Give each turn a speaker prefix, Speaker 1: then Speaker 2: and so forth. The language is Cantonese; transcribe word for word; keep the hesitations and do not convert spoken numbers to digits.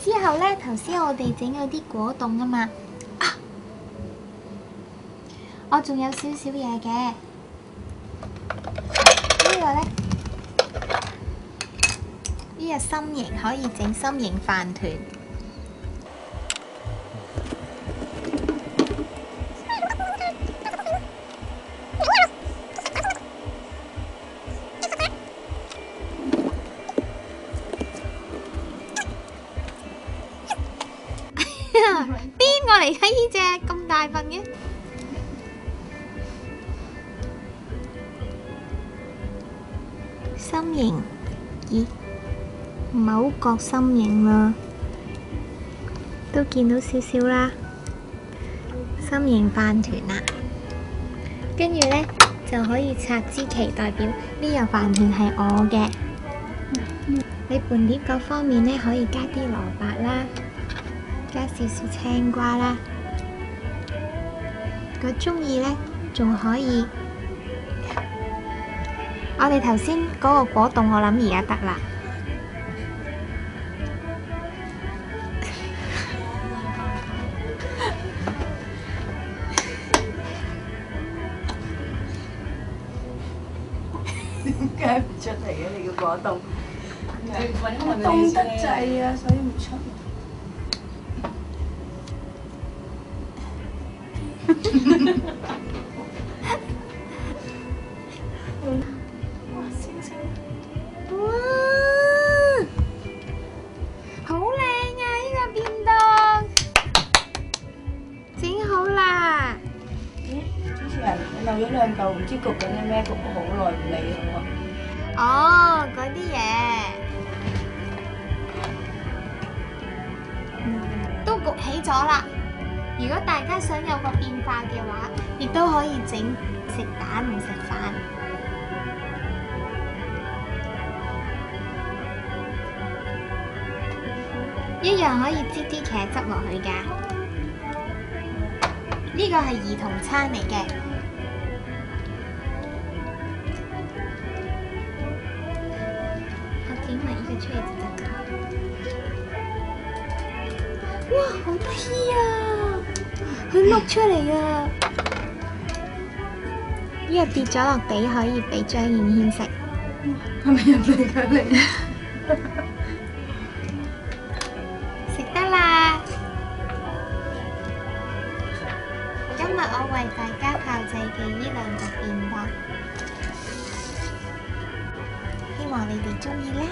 Speaker 1: 之後咧，頭先我哋整咗啲果凍啊嘛，啊，我仲有少少嘢嘅，這個、呢個咧，呢、這個心形可以整心形飯團。邊個嚟㗎？呢隻咁大份嘅心形，咦？唔係好覺心形啦，都見到少少啦。心形飯團啦，跟住呢就可以插支旗，代表呢個飯團係我嘅。你拌碟嗰方面呢，可以加啲蘿蔔啦。加少少青瓜啦，如果鍾意呢，仲可以。我哋頭先嗰個果凍，我諗而家得啦。
Speaker 2: 點解唔出嚟嘅？你個果凍凍得滯啊，所以唔出。哇！星星，
Speaker 1: 哇，好靚啊！呢個便當整好啦。
Speaker 2: 咦？主持人，你漏咗兩嚿唔知焗緊啲咩，焗咗好耐唔理喎。
Speaker 1: 哦，嗰啲嘢都焗起咗啦。如果大家想有個變化嘅話，亦都可以整食蛋唔食飯。一樣可以擠啲茄汁落去㗎。呢個係兒童餐嚟嘅。我整埋呢個出嚟就得㗎。哇，好得意啊！佢碌出嚟啊！呢個跌咗落地，可以俾張燕軒食。
Speaker 2: 係咪人嚟㗎你？
Speaker 1: 食得啦！今日我為大家炮製嘅呢兩個便當，希望你哋鍾意呢。